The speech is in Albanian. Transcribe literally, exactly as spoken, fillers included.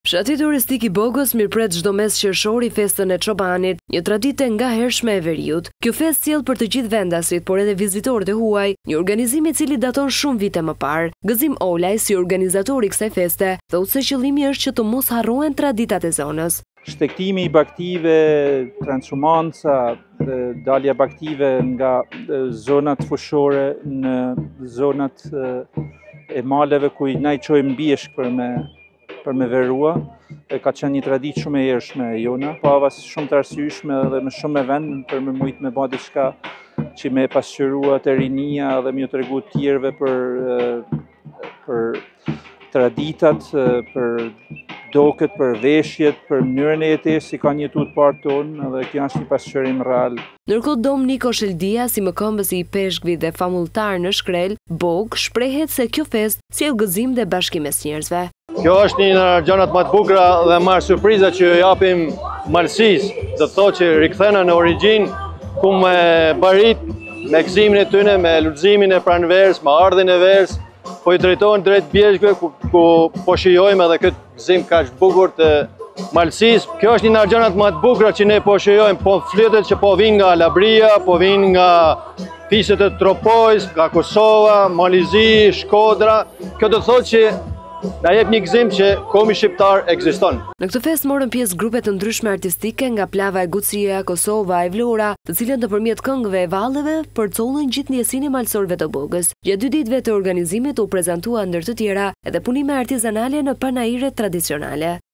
Fshati turistik i Bogës mirëpret çdo mes qershori festën e çobanit, një traditë e ngahershme e veriut. Kjo festë sjell për të gjithë vendasit, por edhe vizitorët e huaj, një organizim i cili daton shumë vite më parë. Gëzim Olaj, si organizatori i kësaj feste, thotë se qëllimi është që të mos harrohen traditat e zonës. Shtegtimi i baktive, transhumanca, dalja baktive nga zonat fushore në zonat e maleve ku na i çojmë bishk për me për me verua, e ka qenë një traditë shumë e hershme e jona, pava shumë të arsyeshme dhe me shumë e vend për me mujt me bë diçka që me pasqyrua të rinia dhe me ju tregu të tjerëve për për traditat, për doket, për veshjet, për mënyrën e jetesë si kanë jetuar partë tonë, dhe kjo është një pasqyrim real. Ndërkohë Dom Niko Sheldia, si mëkombësi i peshkvi dhe famultar në Shkrel, Bog, shprehet se kjo festë sjell gëzim dhe bashkim mes njerëzve. Kjo është një nga gjanat më të bukura dhe marrë surpriza që ju japim Malësisë, do të thotë që rikthena në origjinë ku me barit, me gëzimin e tyre, me luximin e pranverës, me ardhin e verës, po i drejtohen drejt bjeshkëve ku, ku po shijojmë edhe këtë gëzim kaq të bukur të Malësisë. Kjo është një nga gjanat më të bukura që ne po shijojmë, po fletet që po vinë nga Labria, po vinë nga fiset e Tropojës, nga Kosova, Malizi, Shkodra. Kjo do të thotë që na jep një gëzim që komi shqiptar ekziston. Në këtë festë morën pjesë grupe të ndryshme artistike nga Plava e Gucia, Kosova e Vlora, të cilët nëpërmjet këngëve e vallëve përcollën gjithë ndjesinë e malsorëve të Bogës. Gjatë dy ditëve të organizimit u prezantua ndër të tjera edhe punime artizanale në panaire tradicionale.